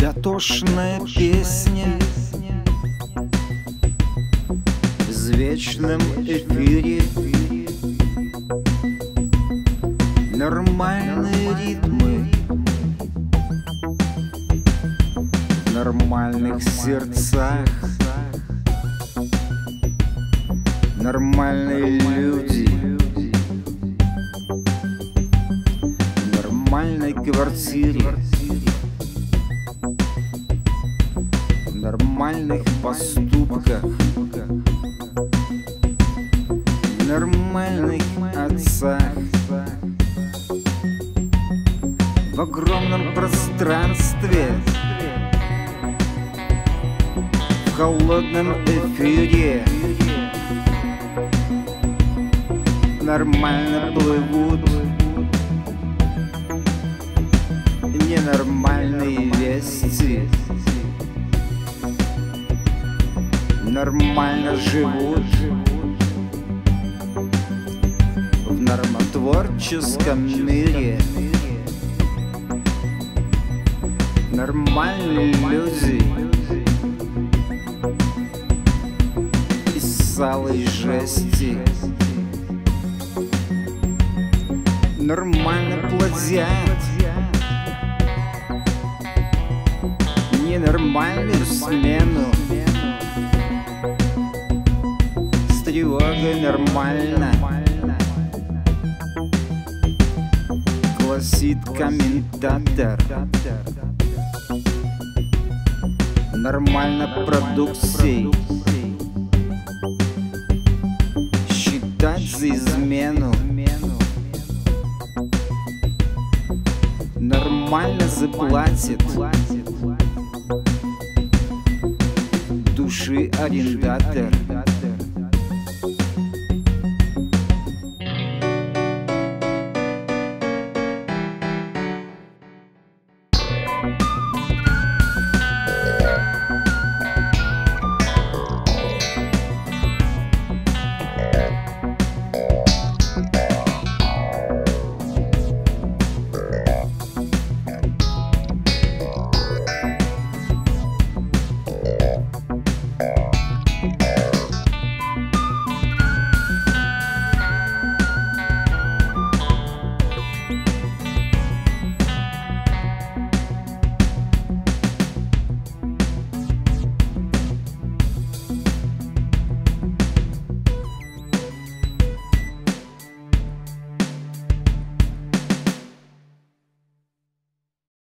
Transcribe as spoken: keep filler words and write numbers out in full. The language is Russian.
Дотошная песня в вечном эфире, нормальные ритмы в нормальных сердцах, нормальные люди в нормальной квартире, в нормальных поступках, в нормальных отцах, в огромном пространстве, в холодном эфире нормально плывут ненормальные вести, нормально живут в нормотворческом мире. Нормальные люди из сала и жести нормально плодят ненормальную смену. С тревогой нормально гласит комментатор. Нормально продукцией считать за измену. Нормально заплатит души арендатор.